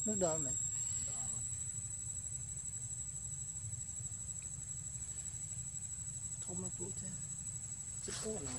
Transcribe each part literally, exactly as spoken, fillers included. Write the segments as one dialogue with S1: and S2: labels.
S1: nước đơm này không nó cút chứ chết cố nào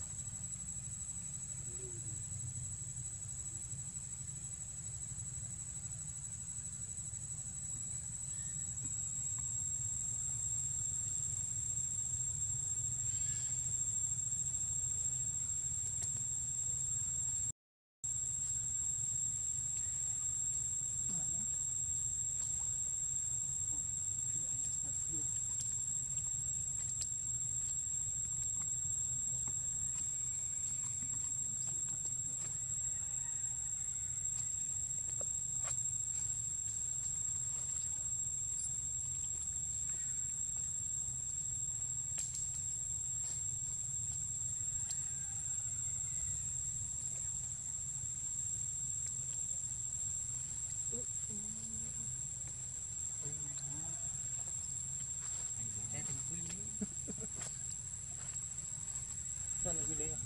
S1: cho nó đi đi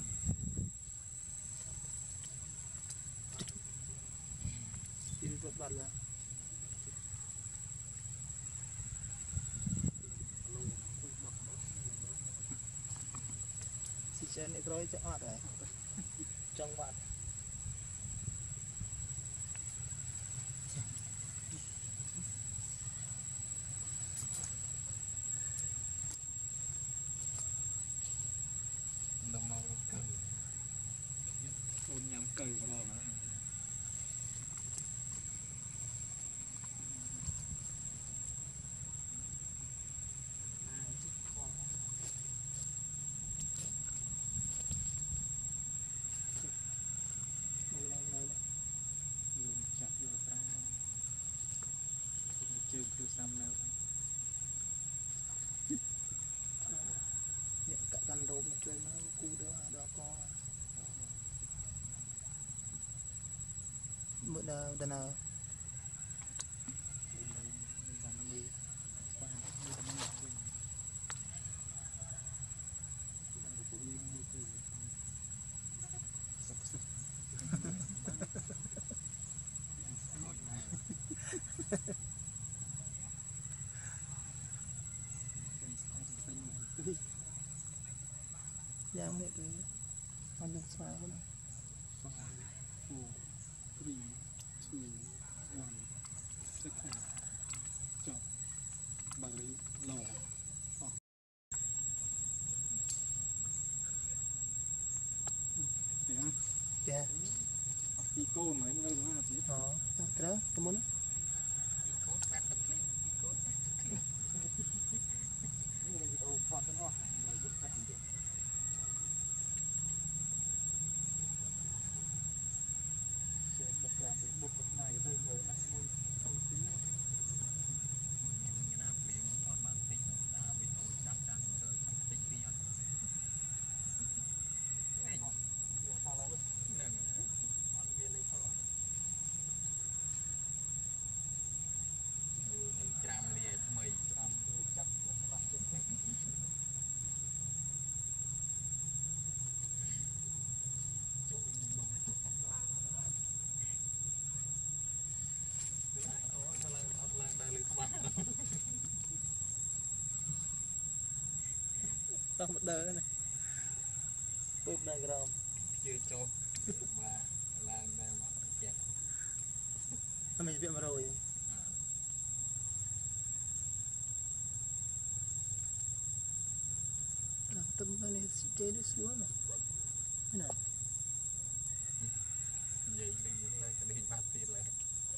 S1: đi vượt bật là xì chen này rồi cho ọt rồi trong mặt
S2: đồng màu cờ ôn nhắm cờ vào đó mà dùng chặt vô ra chơi cứ xăm nào
S1: nhận cả căn rôm chơi nó cu đỡ đó co bữa nào đợt nào giang này cái ăn được sao không
S2: five, four, three, two, one, second, chop, bà lý, lò, oh. Thế hả?
S1: dạ
S2: Đi cô mấy nó đâu đó chứ?
S1: ờ cái đó cái muốn
S2: một cái một này thôi người lại môi không tí như nào liền còn bằng tích đã bị ôi chắc chắn chơi trong tích đi ăn hey sao lại nè ăn miên lấy thôi như hình trăm liệt mày trăm chắc các bạn chắc
S1: tao một đời này bơm đây cái đâu
S2: chưa cho và làm đây mà chẹt
S1: mình viện vào rồi à tâm cái này chỉ chế được xuống mà thế này
S2: vậy đừng những lời cái đi bắt tiền lại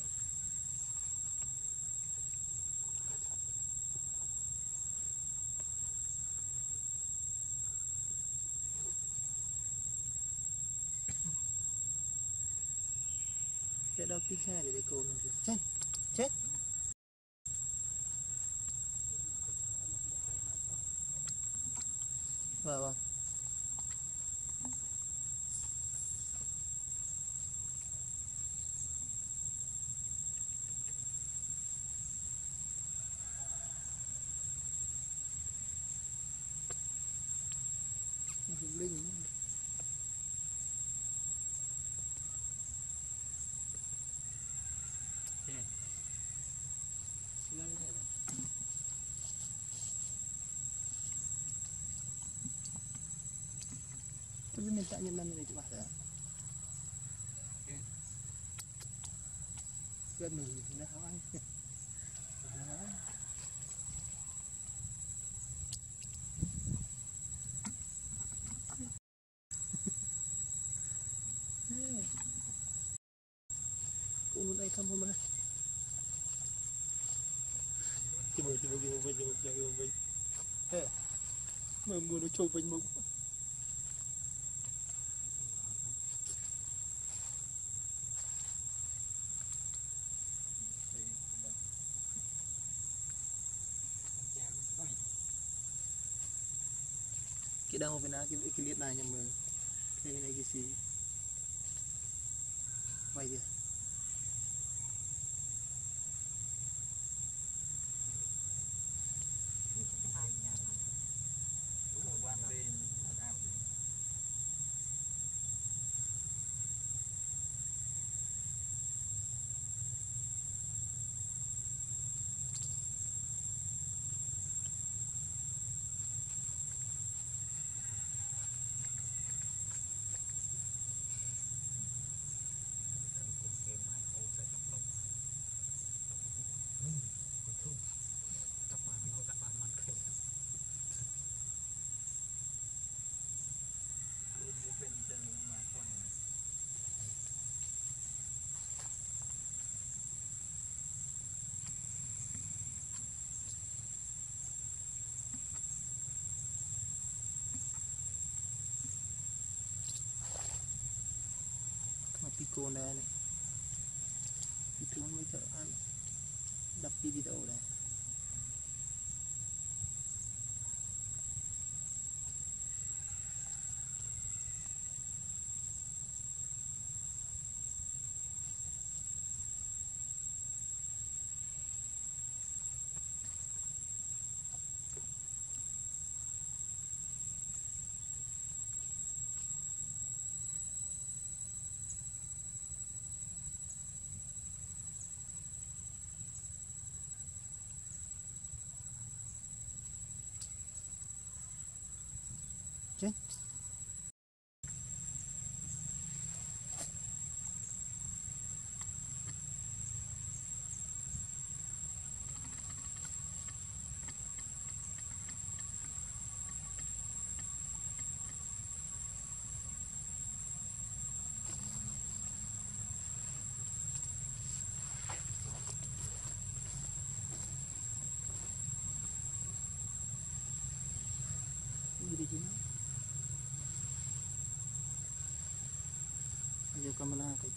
S1: để đâu pin xe để để cô mình chết chết vâng vâng linh nhân tại nhân năm này chứ bà thế gần nửa thì nó háo anh cô luôn đây không hôm nay chỉ bởi chỉ bởi chỉ bởi chỉ bởi chỉ bởi chỉ bởi mà mua nó trôi bánh mốc cái đang bên nào cái cái liệt này nhưng mà cái này cái gì vậy đi pico này này pico mấy cái ăn đập đi đi đâu đây chứ gì đi chứ nó giờ camera cái